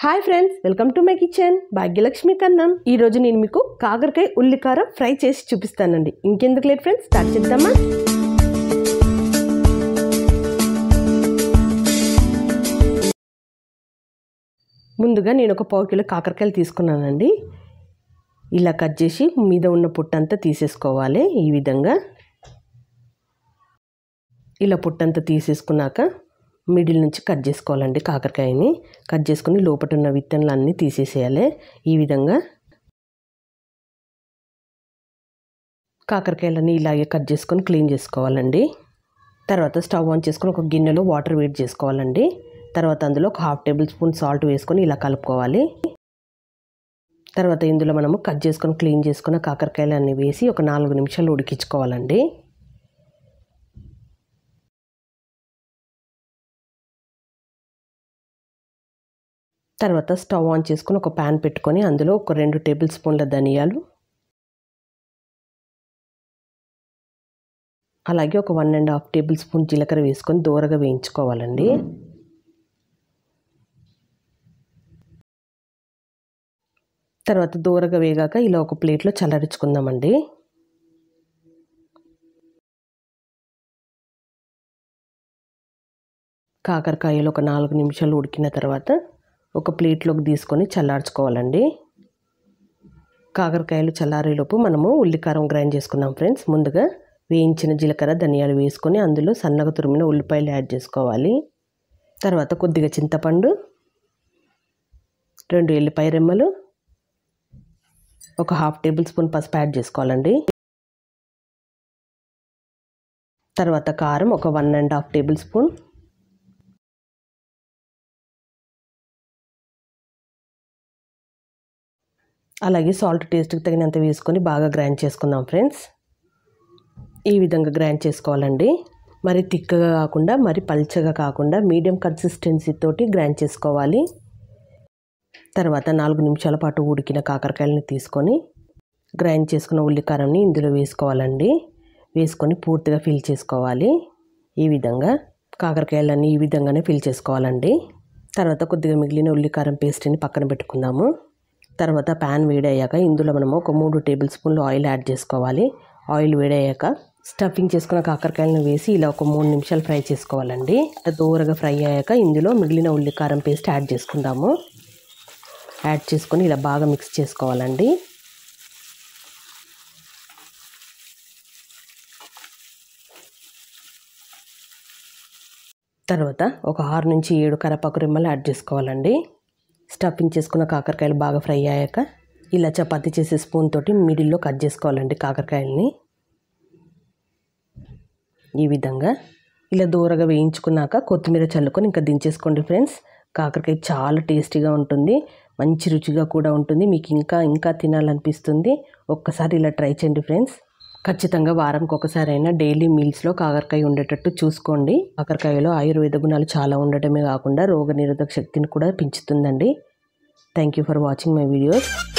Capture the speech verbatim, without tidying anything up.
Hi friends, welcome to my kitchen Bhagyalakshmi Kannam. ఈ రోజు నేను మీకు కాకరకాయ ఉల్లికారం ఫ్రై చేసి చూపిస్తానండి. ఇంకెందుకు లేట్ ఫ్రెండ్స్, స్టార్ట్ చేద్దామా? ముందుగా నేను ఒక పావు కిలో కాకరకాయలు తీసుకున్నానండి. ఇలా కట్ చేసి మీద ఉన్న పుట్టంతా తీసేసుకోవాలి. ఈ విధంగా ఇలా పుట్టంతా తీసేసుకున్నాక మిడిల్ నుంచి కట్ చేసుకోవాలండి. కాకరకాయని కట్ చేసుకుని లోపల ఉన్న విత్తనాలు అన్నీ తీసేసేయాలి. ఈ విధంగా కాకరకాయలన్నీ ఇలాగే కట్ చేసుకొని క్లీన్ చేసుకోవాలండి. తర్వాత స్టవ్ ఆన్ చేసుకొని ఒక గిన్నెలో వాటర్ వేడి చేసుకోవాలండి. తర్వాత అందులో ఒక హాఫ్ టేబుల్ స్పూన్ సాల్ట్ వేసుకొని ఇలా కలుపుకోవాలి. తర్వాత ఇందులో మనము కట్ చేసుకొని క్లీన్ చేసుకున్న కాకరకాయలన్నీ వేసి ఒక నాలుగు నిమిషాలు ఉడికించుకోవాలండి. తర్వాత స్టవ్ ఆన్ చేసుకొని ఒక ప్యాన్ పెట్టుకొని అందులో ఒక రెండు టేబుల్ స్పూన్ల ధనియాలు, అలాగే ఒక one and half tablespoon జీలకర్ర వేసుకొని దోరగా వేయించుకోవాలండి. తర్వాత దోరగా వేగాక ఇలా ఒక ప్లేట్లో చల్లారించుకుందామండి. కాకరకాయలు ఒక నాలుగు నిమిషాలు ఉడికిన తర్వాత ఒక ప్లేట్లోకి తీసుకొని చల్లార్చుకోవాలండి. కాకరకాయలు చల్లారేలోపు మనము ఉల్లికారం గ్రైండ్ చేసుకుందాం ఫ్రెండ్స్. ముందుగా వేయించిన జీలకర్ర ధనియాలు వేసుకొని అందులో సన్నగా తురిమిన ఉల్లిపాయలు యాడ్ చేసుకోవాలి. తర్వాత కొద్దిగా చింతపండు, రెండు ఎల్లిపాయ రెమ్మలు, ఒక హాఫ్ టేబుల్ స్పూన్ పసుపు యాడ్ చేసుకోవాలండి. తర్వాత కారం ఒక one and half tablespoon, అలాగే సాల్ట్ టేస్ట్కి తగినంత వేసుకొని బాగా గ్రైండ్ చేసుకుందాం ఫ్రెండ్స్. ఈ విధంగా గ్రైండ్ చేసుకోవాలండి. మరి తిక్కగా కాకుండా మరి పల్చగా కాకుండా మీడియం కన్సిస్టెన్సీ తోటి గ్రైండ్ చేసుకోవాలి. తర్వాత నాలుగు నిమిషాల పాటు ఉడికిన కాకరకాయలని తీసుకొని గ్రైండ్ చేసుకున్న ఉల్లికారంని ఇందులో వేసుకోవాలండి. వేసుకొని పూర్తిగా ఫిల్ చేసుకోవాలి. ఈ విధంగా కాకరకాయలన్నీ ఈ విధంగానే ఫిల్ చేసుకోవాలండి. తర్వాత కొద్దిగా మిగిలిన ఉల్లికారం పేస్ట్ని పక్కన పెట్టుకుందాము. తర్వాత ప్యాన్ వేడయ్యాక ఇందులో మనము ఒక మూడు టేబుల్ స్పూన్లు ఆయిల్ యాడ్ చేసుకోవాలి. ఆయిల్ వేడయ్యాక స్టఫింగ్ చేసుకున్న కాకరకాయలను వేసి ఇలా ఒక మూడు నిమిషాలు ఫ్రై చేసుకోవాలండి. దూరగా ఫ్రై అయ్యాక ఇందులో మిగిలిన ఉల్లికారం పేస్ట్ యాడ్ చేసుకుందాము. యాడ్ చేసుకొని ఇలా బాగా మిక్స్ చేసుకోవాలండి. తర్వాత ఒక ఆరు నుంచి ఏడు కరివేపాకు రెమ్మలు యాడ్ చేసుకోవాలండి. స్టఫింగ్ చేసుకున్న కాకరకాయలు బాగా ఫ్రై అయ్యాక ఇలా చపాతీ చేసే స్పూన్ తోటి మిడిల్లో కట్ చేసుకోవాలండి కాకరకాయలని. ఈ విధంగా ఇలా దూరగా వేయించుకున్నాక కొత్తిమీర చల్లుకొని ఇంకా దించేసుకోండి ఫ్రెండ్స్. కాకరకాయ చాలా టేస్టీగా ఉంటుంది, మంచి రుచిగా కూడా ఉంటుంది. మీకు ఇంకా ఇంకా తినాలనిపిస్తుంది. ఒక్కసారి ఇలా ట్రై చేయండి ఫ్రెండ్స్. ఖచ్చితంగా వారానికి ఒకసారి అయినా డైలీ మీల్స్లో కాకరకాయ ఉండేటట్టు చూసుకోండి. కాకరకాయలో ఆయుర్వేద గుణాలు చాలా ఉండటమే కాకుండా రోగనిరోధక శక్తిని కూడా పెంచుతుందండి. Thank you for watching my videos.